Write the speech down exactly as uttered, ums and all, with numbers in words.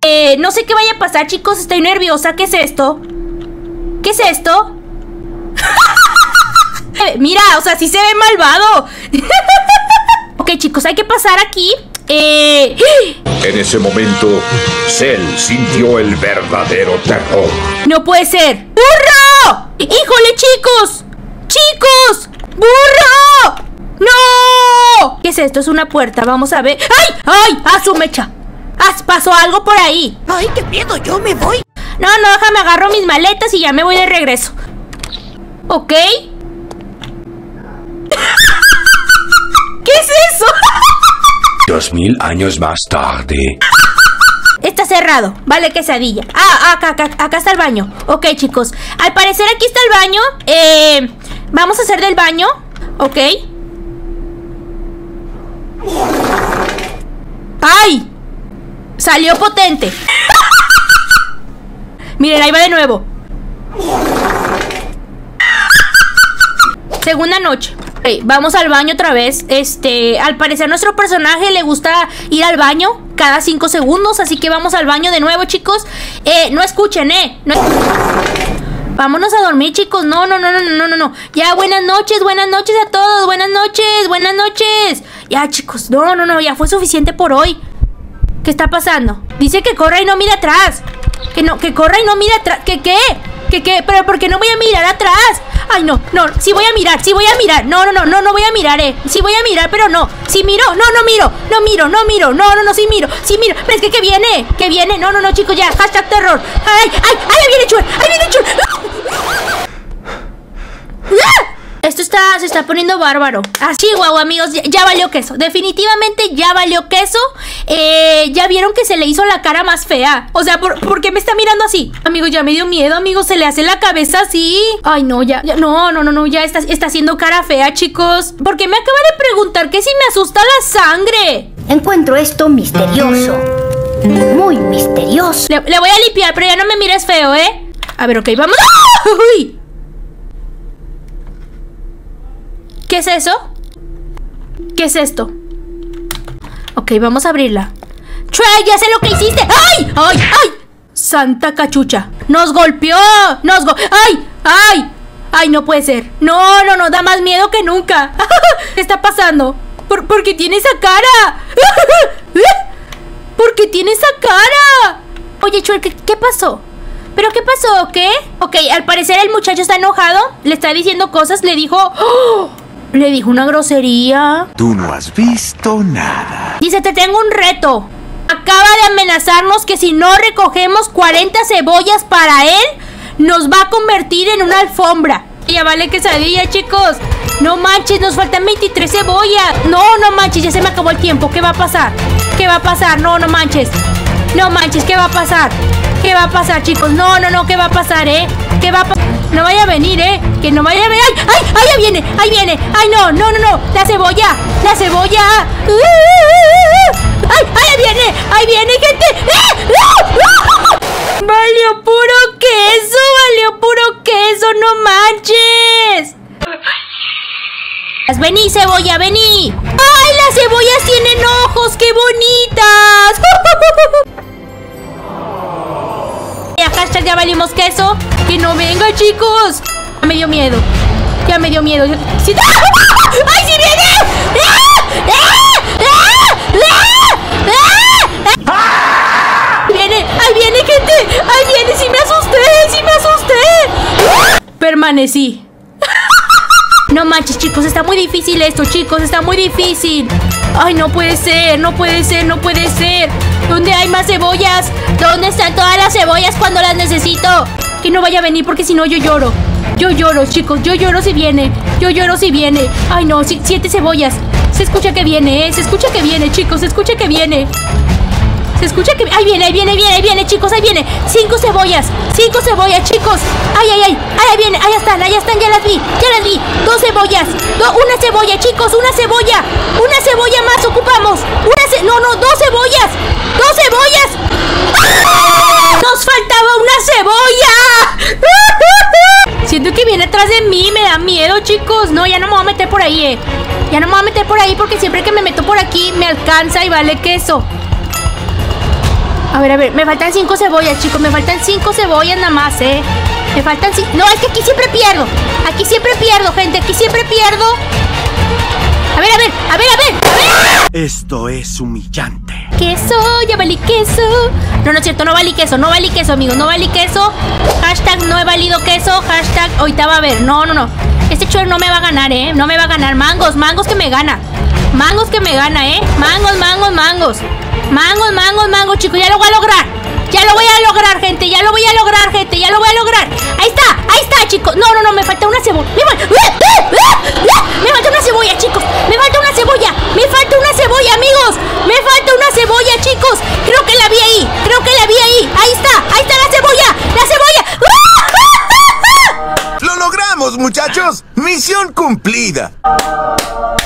Eh, no sé qué vaya a pasar, chicos. Estoy nerviosa. ¿Qué es esto? ¿Qué es esto? Mira, o sea, sí se ve malvado. Ok, chicos, hay que pasar aquí. Eh... En ese momento, Cell sintió el verdadero terror. No puede ser. ¡Burro! ¡Híjole, chicos! ¡Chicos! ¡Burro! ¡No! ¿Qué es esto? Es una puerta. Vamos a ver. ¡Ay! ¡Ay! ¡A su mecha! ¡Ah! Pasó algo por ahí. ¡Ay, qué miedo! ¡Yo me voy! No, no, déjame agarro mis maletas y ya me voy de regreso. ¿Ok? ¿Qué es eso? Dos mil años más tarde. Está cerrado, vale, quesadilla. Ah, acá, acá, acá está el baño. Ok, chicos, al parecer aquí está el baño. Eh, vamos a hacer del baño. Ok. ¡Ay! Salió potente. Miren, ahí va de nuevo. Segunda noche. Okay, vamos al baño otra vez. Este, al parecer a nuestro personaje le gusta ir al baño cada cinco segundos, así que vamos al baño de nuevo, chicos. Eh, no escuchen, eh. No... Vámonos a dormir, chicos. No, no, no, no, no, no, no. Ya, buenas noches, buenas noches a todos. Buenas noches, buenas noches. Ya, chicos. No, no, no, ya fue suficiente por hoy. ¿Qué está pasando? Dice que corra y no mira atrás. Que no, que corra y no mira atrás. ¿Qué qué? ¿Qué qué? Pero ¿por qué no voy a mirar atrás? Ay, no, no, sí voy a mirar, sí voy a mirar. No, no, no, no, no voy a mirar, eh. Sí voy a mirar, pero no. Sí miro, no, no miro. No miro, no miro. No, no, no, sí miro. Sí miro. Pero es que, ¿qué viene? ¿Qué viene? No, no, no, chicos, ya. Hashtag terror. Ay, ay, ay, ahí viene Chur. Ahí viene Chur. Esto está, se está poniendo bárbaro. Así, guau, amigos, ya, ya valió queso. Definitivamente ya valió queso. eh, Ya vieron que se le hizo la cara más fea. O sea, ¿por, ¿por qué me está mirando así? Amigos, ya me dio miedo, amigos. Se le hace la cabeza así. Ay, no, ya, ya no, no, no, no. Ya está, está haciendo cara fea, chicos. ¿Por qué me acaba de preguntar que si me asusta la sangre? Encuentro esto misterioso. Muy misterioso. Le, le voy a limpiar, pero ya no me mires feo, ¿eh? A ver, ok, vamos. ¡Uy! ¿Qué es eso? ¿Qué es esto? Ok, vamos a abrirla. ¡Trey, ya sé lo que hiciste! ¡Ay! ¡Ay! ¡Ay! ¡Santa cachucha! ¡Nos golpeó! ¡Nos go... ¡Ay! ¡Ay! ¡Ay, no puede ser! ¡No, no, no! Da más miedo que nunca. ¿Qué está pasando? ¿Por, ¿Por qué tiene esa cara? ¿Por qué tiene esa cara? Oye, Chuer, ¿qué, ¿qué pasó? ¿Pero qué pasó? ¿Qué? Ok, al parecer el muchacho está enojado. Le está diciendo cosas. Le dijo... ¡Oh! Le dijo una grosería. Tú no has visto nada. Dice, te tengo un reto. Acaba de amenazarnos que si no recogemos cuarenta cebollas para él, nos va a convertir en una alfombra. Ya vale quesadilla, chicos. No manches, nos faltan veintitrés cebollas. No, no manches, ya se me acabó el tiempo. ¿Qué va a pasar? ¿Qué va a pasar? No, no manches. No manches, ¿qué va a pasar? ¿Qué va a pasar, chicos? No, no, no, ¿qué va a pasar, eh? ¿Qué va a pasar? No vaya a venir, eh. Que no vaya a venir. ¡Ay, ay, ay! Ahí viene, ahí viene. ¡Ay, no, no, no, no! ¡La cebolla! ¡La cebolla! ¡Uh, uh, uh, uh! ¡Ay, ahí viene! ¡Ahí viene, gente! ¡Ah! ¡Ah! ¡Ah! ¡Valió puro queso! ¡Valió puro queso! ¡No manches! ¡Vení, cebolla, vení! ¡Ay, las cebollas tienen ojos! ¡Qué bonitas! Ya, hashtag ya valimos queso. Que no venga, chicos. Ya me dio miedo. Ya me dio miedo. ¿Sí? ¡Ay, sí viene! ¡Viene! ¡Ahí viene, gente! ¡Ahí viene! ¡Sí me asusté! ¡Sí me asusté! Permanecí. No manches, chicos, está muy difícil esto, chicos, está muy difícil. Ay, no puede ser, no puede ser, no puede ser. ¿Dónde hay más cebollas? ¿Dónde están todas las cebollas cuando las necesito? Que no vaya a venir porque si no yo lloro. Yo lloro, chicos, yo lloro si viene. Yo lloro si viene. Ay, no, si, siete cebollas. Se escucha que viene, ¿eh? Se escucha que viene, chicos, se escucha que viene. Se escucha que... Ahí viene, ahí viene, ahí viene, ahí viene, chicos, ahí viene. Cinco cebollas, cinco cebollas, chicos. Ay, ay, ay, ahí viene, ahí están, ahí están, ya las vi, ya las vi. Dos cebollas, do, una cebolla, chicos, una cebolla. Una cebolla más ocupamos. Una ce... No, no, dos cebollas. Dos cebollas. ¡Ah! Nos faltaba una cebolla. Siento que viene atrás de mí, me da miedo, chicos. No, ya no me voy a meter por ahí, eh. Ya no me voy a meter por ahí porque siempre que me meto por aquí me alcanza y vale queso. A ver, a ver, me faltan cinco cebollas, chicos. Me faltan cinco cebollas nada más, ¿eh? Me faltan cinco... No, es que aquí siempre pierdo. Aquí siempre pierdo, gente. Aquí siempre pierdo. A ver, a ver, a ver, a ver, a ver. Esto es humillante. Queso, ya valí queso. No, no es cierto, no valí queso, no valí queso, amigos, no valí queso. Hashtag no he valido queso, hashtag ahorita va a ver. No, no, no. Este chorro no me va a ganar, ¿eh? No me va a ganar. Mangos, mangos que me gana. Mangos que me gana, ¿eh? Mangos, mangos, mangos. Mangos, mangos, mangos, chicos, ya lo voy a lograr. Ya lo voy a lograr, gente, ya lo voy a lograr, gente, ya lo voy a lograr. Ahí está, ahí está, chicos. No, no, no, me falta una cebolla. Me, fal... me falta una cebolla, chicos. Me falta una cebolla. Me falta una cebolla, amigos. Me falta una cebolla, chicos. Creo que la vi ahí. Creo que la vi ahí. Ahí está, ahí está la cebolla. La cebolla. ¡Lo logramos, muchachos! ¡Misión cumplida!